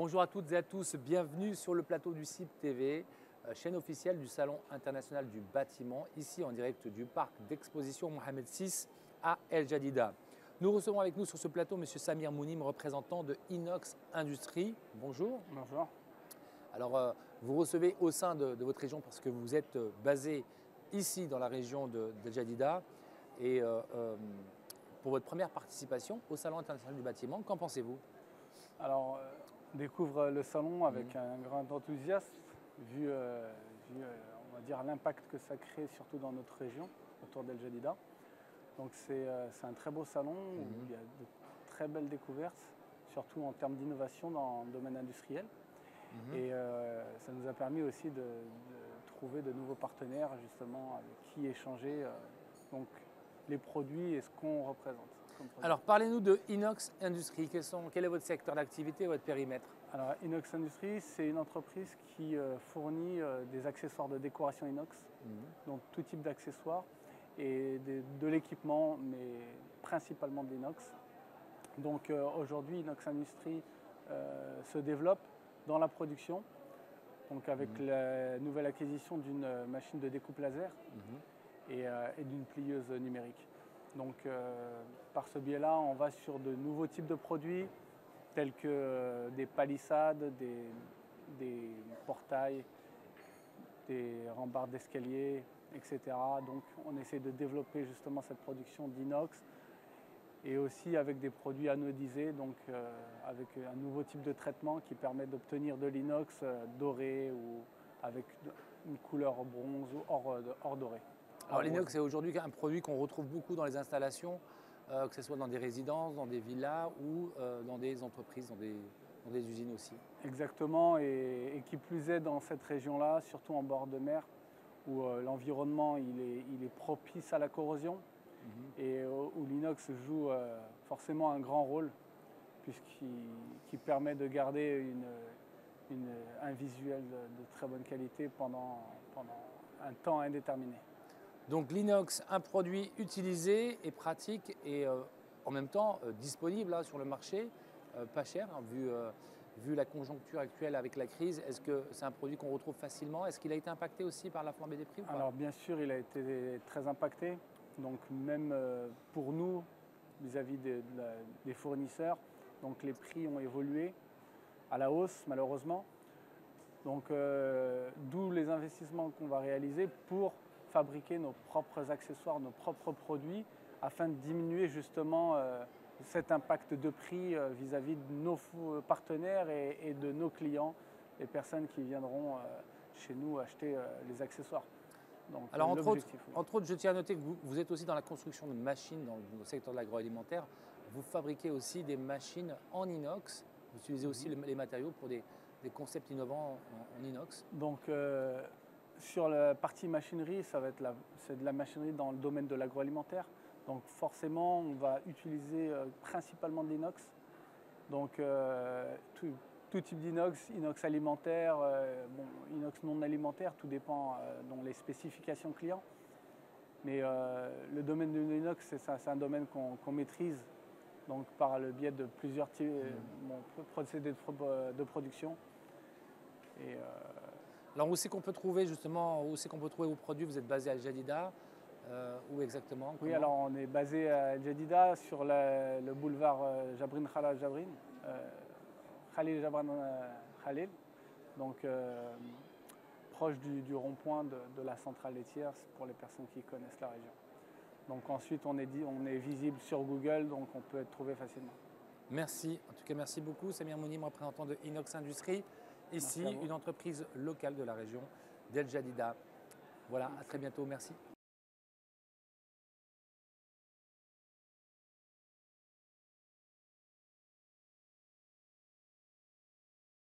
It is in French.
Bonjour à toutes et à tous, bienvenue sur le plateau du CIB TV, chaîne officielle du Salon international du bâtiment, ici en direct du parc d'exposition Mohamed VI à El Jadida. Nous recevons avec nous sur ce plateau M. Samir Mounim, représentant de Inox Industries. Bonjour. Bonjour. Alors, vous recevez au sein de votre région parce que vous êtes basé ici dans la région d'El Jadida et pour votre première participation au Salon international du bâtiment, qu'en pensez-vous? Alors, on découvre le salon avec un grand enthousiasme, vu on va dire, l'impact que ça crée, surtout dans notre région, autour d'El Jadida. Donc c'est un très beau salon où il y a de très belles découvertes, surtout en termes d'innovation dans le domaine industriel. Et ça nous a permis aussi de trouver de nouveaux partenaires, justement, avec qui échanger donc, les produits et ce qu'on représente. Alors, parlez-nous de Inox Industries. Quel est votre secteur d'activité, votre périmètre? Alors, Inox Industries, c'est une entreprise qui fournit des accessoires de décoration inox, donc tout type d'accessoires et de l'équipement, mais principalement de l'inox. Donc aujourd'hui, Inox Industries se développe dans la production, donc avec la nouvelle acquisition d'une machine de découpe laser et d'une plieuse numérique. Donc par ce biais-là, on va sur de nouveaux types de produits tels que des palissades, des portails, des rambardes d'escalier, etc. Donc on essaie de développer justement cette production d'inox et aussi avec des produits anodisés, donc avec un nouveau type de traitement qui permet d'obtenir de l'inox doré ou avec une couleur bronze ou or doré. Alors l'inox est aujourd'hui un produit qu'on retrouve beaucoup dans les installations, que ce soit dans des résidences, dans des villas ou dans des entreprises, dans des usines aussi. Exactement, et qui plus est dans cette région-là, surtout en bord de mer, où l'environnement il est propice à la corrosion et où l'inox joue forcément un grand rôle, puisqu'il permet de garder un visuel de très bonne qualité pendant un temps indéterminé. Donc l'inox, un produit utilisé et pratique et en même temps disponible là, sur le marché, pas cher, hein, vu la conjoncture actuelle avec la crise. Est-ce que c'est un produit qu'on retrouve facilement? Est-ce qu'il a été impacté aussi par la flambée des prix ou pas? Alors bien sûr, il a été très impacté. Donc même pour nous, vis-à-vis des fournisseurs, donc les prix ont évolué à la hausse malheureusement. Donc d'où les investissements qu'on va réaliser pour fabriquer nos propres accessoires, nos propres produits, afin de diminuer justement cet impact de prix vis-à-vis de nos partenaires et de nos clients, les personnes qui viendront chez nous acheter les accessoires. Donc, alors entre autres, je tiens à noter que vous êtes aussi dans la construction de machines dans le secteur de l'agroalimentaire. Vous fabriquez aussi des machines en inox. Vous utilisez aussi les matériaux pour des concepts innovants en inox. Donc sur la partie machinerie, c'est de la machinerie dans le domaine de l'agroalimentaire. Donc forcément, on va utiliser principalement de l'inox. Donc tout type d'inox, inox alimentaire, inox non alimentaire, tout dépend des spécifications clients. Mais le domaine de l'inox, c'est un domaine qu'on maîtrise donc, par le biais de plusieurs procédés de production. Et, alors où c'est qu'on peut trouver justement, où c'est qu'on peut trouver vos produits? Vous êtes basé à El Jadida, où exactement? Oui, alors on est basé à El Jadida sur le boulevard Jabrin Khalil Jabrin. Khalil Jabran Khalil, donc proche du rond-point de la centrale laitière pour les personnes qui connaissent la région. Donc ensuite on est visible sur Google, donc on peut être trouvé facilement. Merci, en tout cas merci beaucoup Samir Mounim, représentant de Inox Industries, ici une entreprise locale de la région d'El Jadida. Voilà, à très bientôt, merci.